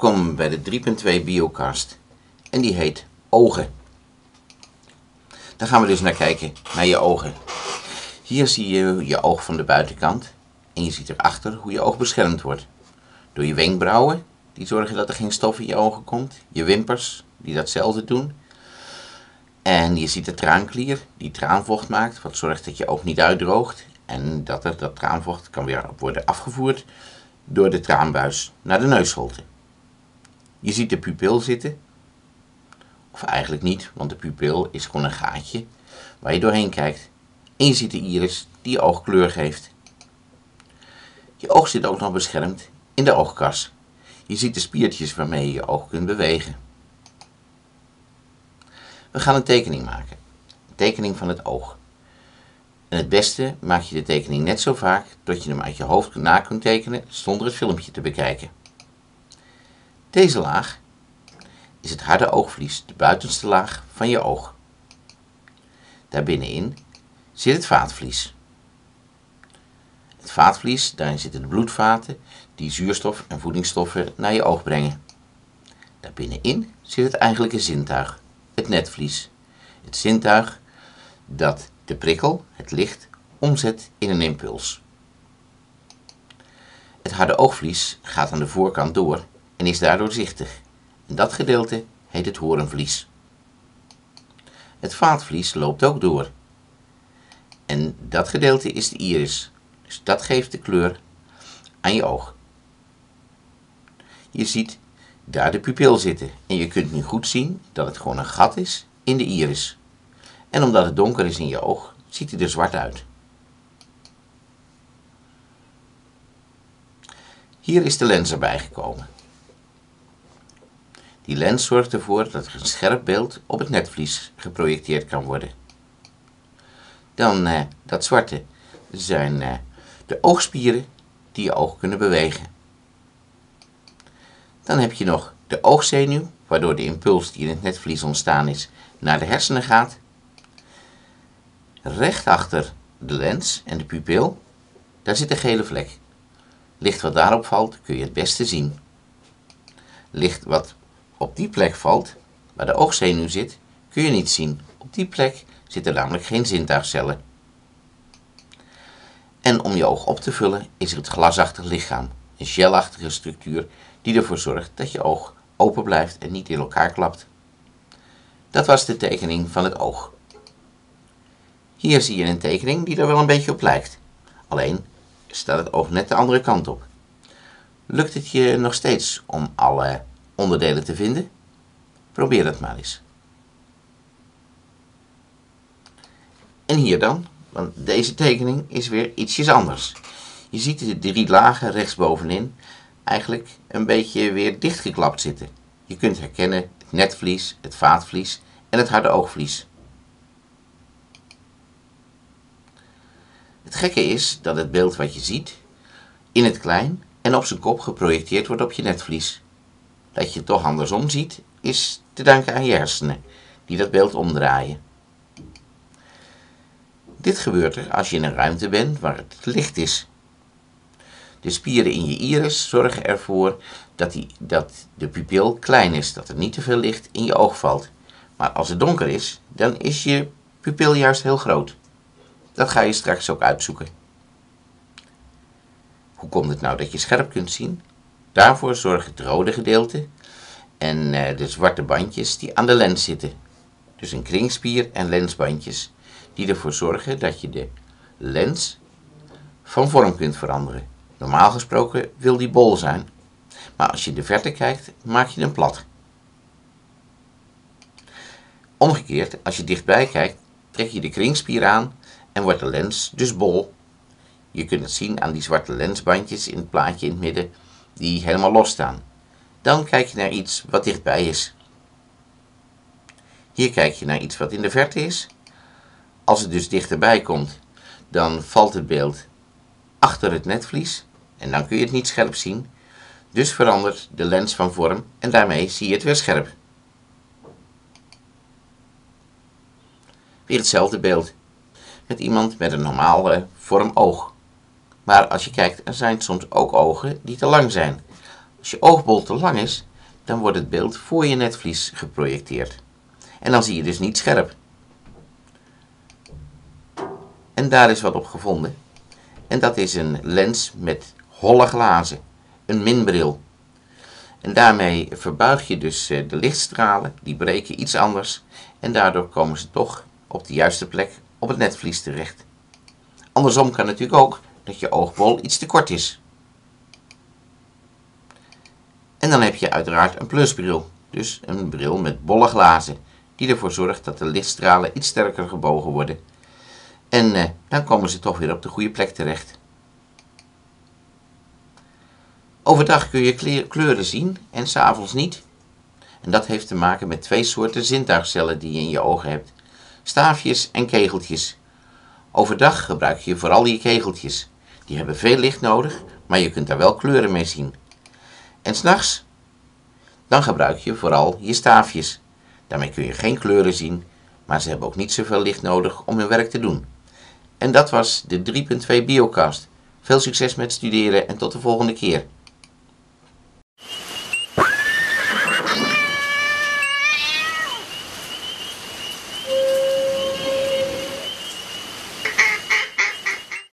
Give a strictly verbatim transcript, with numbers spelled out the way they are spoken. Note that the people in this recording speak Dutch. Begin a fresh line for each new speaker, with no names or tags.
Welkom bij de drie punt twee Biocast en die heet Ogen. Dan gaan we dus naar kijken, naar je ogen. Hier zie je je oog van de buitenkant en je ziet erachter hoe je oog beschermd wordt. Door je wenkbrauwen, die zorgen dat er geen stof in je ogen komt. Je wimpers, die datzelfde doen. En je ziet de traanklier, die traanvocht maakt, wat zorgt dat je oog niet uitdroogt. En dat er, dat traanvocht kan weer worden afgevoerd door de traanbuis naar de neusholte. Je ziet de pupil zitten. Of eigenlijk niet, want de pupil is gewoon een gaatje waar je doorheen kijkt. En je ziet de iris die je oog kleur geeft. Je oog zit ook nog beschermd in de oogkas. Je ziet de spiertjes waarmee je je oog kunt bewegen. We gaan een tekening maken. Een tekening van het oog. En het beste maak je de tekening net zo vaak tot je hem uit je hoofd na kunt tekenen zonder het filmpje te bekijken. Deze laag is het harde oogvlies, de buitenste laag van je oog. Daarbinnenin zit het vaatvlies. Het vaatvlies, daarin zitten de bloedvaten die zuurstof en voedingsstoffen naar je oog brengen. Daarbinnenin zit het eigenlijke zintuig, het netvlies. Het zintuig dat de prikkel, het licht, omzet in een impuls. Het harde oogvlies gaat aan de voorkant door en is daardoor zichtig. En dat gedeelte heet het hoornvlies. Het vaatvlies loopt ook door. En dat gedeelte is de iris. Dus dat geeft de kleur aan je oog. Je ziet daar de pupil zitten. En je kunt nu goed zien dat het gewoon een gat is in de iris. En omdat het donker is in je oog, ziet hij er zwart uit. Hier is de lens erbij gekomen. Die lens zorgt ervoor dat er een scherp beeld op het netvlies geprojecteerd kan worden. Dan eh, dat zwarte zijn eh, de oogspieren die je oog kunnen bewegen. Dan heb je nog de oogzenuw, waardoor de impuls die in het netvlies ontstaan is naar de hersenen gaat. Recht achter de lens en de pupil, daar zit een gele vlek. Licht wat daarop valt kun je het beste zien. Licht wat op die plek valt, waar de oogzenuw zit, kun je niet zien. Op die plek zitten namelijk geen zintuigcellen. En om je oog op te vullen is er het glasachtig lichaam, een gelachtige structuur die ervoor zorgt dat je oog open blijft en niet in elkaar klapt. Dat was de tekening van het oog. Hier zie je een tekening die er wel een beetje op lijkt. Alleen staat het oog net de andere kant op. Lukt het je nog steeds om alle onderdelen te vinden? Probeer het maar eens. En hier dan, want deze tekening is weer ietsjes anders. Je ziet de drie lagen rechtsbovenin eigenlijk een beetje weer dichtgeklapt zitten. Je kunt herkennen het netvlies, het vaatvlies en het harde oogvlies. Het gekke is dat het beeld wat je ziet in het klein en op zijn kop geprojecteerd wordt op je netvlies. Dat je het toch andersom ziet is te danken aan je hersenen die dat beeld omdraaien. Dit gebeurt er als je in een ruimte bent waar het licht is. De spieren in je iris zorgen ervoor dat, die, dat de pupil klein is, dat er niet te veel licht in je oog valt. Maar als het donker is, dan is je pupil juist heel groot. Dat ga je straks ook uitzoeken. Hoe komt het nou dat je scherp kunt zien? Daarvoor zorgt het rode gedeelte en uh, de zwarte bandjes die aan de lens zitten. Dus een kringspier en lensbandjes die ervoor zorgen dat je de lens van vorm kunt veranderen. Normaal gesproken wil die bol zijn, maar als je in de verte kijkt, maak je hem plat. Omgekeerd, als je dichtbij kijkt, trek je de kringspier aan en wordt de lens dus bol. Je kunt het zien aan die zwarte lensbandjes in het plaatje in het midden, die helemaal los staan. Dan kijk je naar iets wat dichtbij is. Hier kijk je naar iets wat in de verte is. Als het dus dichterbij komt, dan valt het beeld achter het netvlies en dan kun je het niet scherp zien. Dus verandert de lens van vorm en daarmee zie je het weer scherp. Weer hetzelfde beeld met iemand met een normale vorm oog. Maar als je kijkt, er zijn soms ook ogen die te lang zijn. Als je oogbol te lang is, dan wordt het beeld voor je netvlies geprojecteerd. En dan zie je dus niet scherp. En daar is wat op gevonden. En dat is een lens met holle glazen, een minbril. En daarmee verbuig je dus de lichtstralen, die breken iets anders en daardoor komen ze toch op de juiste plek op het netvlies terecht. Andersom kan natuurlijk ook dat je oogbol iets te kort is. En dan heb je uiteraard een plusbril, dus een bril met bolle glazen, die ervoor zorgt dat de lichtstralen iets sterker gebogen worden. En eh, dan komen ze toch weer op de goede plek terecht. Overdag kun je kleuren zien en 's avonds niet. En dat heeft te maken met twee soorten zintuigcellen die je in je ogen hebt. Staafjes en kegeltjes. Overdag gebruik je vooral je kegeltjes. Die hebben veel licht nodig, maar je kunt daar wel kleuren mee zien. En 's nachts, dan gebruik je vooral je staafjes. Daarmee kun je geen kleuren zien, maar ze hebben ook niet zoveel licht nodig om hun werk te doen. En dat was de drie punt twee Biocast. Veel succes met studeren en tot de volgende keer.